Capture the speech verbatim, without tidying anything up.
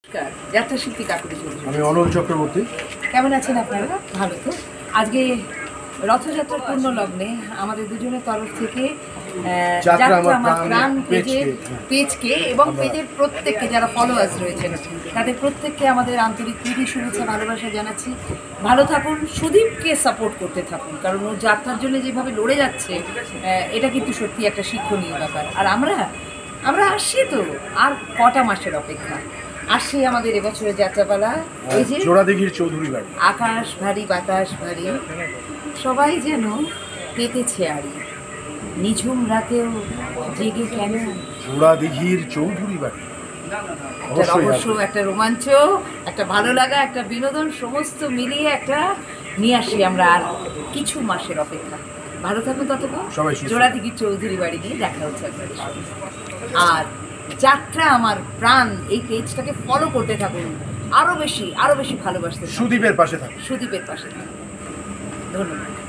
যাত্রা শিল্পী কাকুতি চৌধুরী। আমি অনল চক্রবর্তী। কেমন আছেন আপনারা? ভালো তো। আজকে রথযাত্রার পূর্ণ লগ্নে আমাদের দুজনের তরফ থেকে যাত্রা আমার প্রাণ পেজের পেজকে এবং পেজের প্রত্যেককে যারা ফলোয়ার্স রয়েছেন তাদের প্রত্যেককে আমাদের আন্তরিক প্রীতি শুভেচ্ছা ভালোবাসা জানাচ্ছি। ভালো থাকুন, সুদীপকে সাপোর্ট করতে থাকুন, কারণ ও যাত্রার জন্য যেভাবে লড়ে যাচ্ছে এটা কিন্তু সত্যি একটা শিক্ষণীয় ব্যাপার। আর আমরা আমরা আসছি তো, আর কটা মাসের অপেক্ষা। আসছে আমাদের এবছরের যাত্রাপালা, এই যে জোড়াদিঘির চৌধুরী বাড়ি। আকাশ ভারী বাতাস ভারী, সবাই যেন পেতেছে আড়ি, নিঝুম রাতেও জেগে কেন। জোড়াদিঘির চৌধুরী বাড়ি একটা রহস্য, একটা রোমাঞ্চ, একটা ভালো লাগা, একটা বিনোদন সমস্ত মিলিয়ে একটা নিয়ে আসি আমরা। আর কিছু মাসের অপেক্ষা। ভালো থাকুন ততক্ষণ। জোড়াদিঘির চৌধুরী বাড়ি গিয়ে দেখা হচ্ছে আপনাদের সঙ্গে। আর যাত্রা আমার প্রাণ এই পেজটাকে ফলো করতে থাকুন, আরো বেশি আরো বেশি ভালোবাসতে, সুদীপের পাশে থাকুন, সুদীপের পাশে থাকুন। ধন্যবাদ।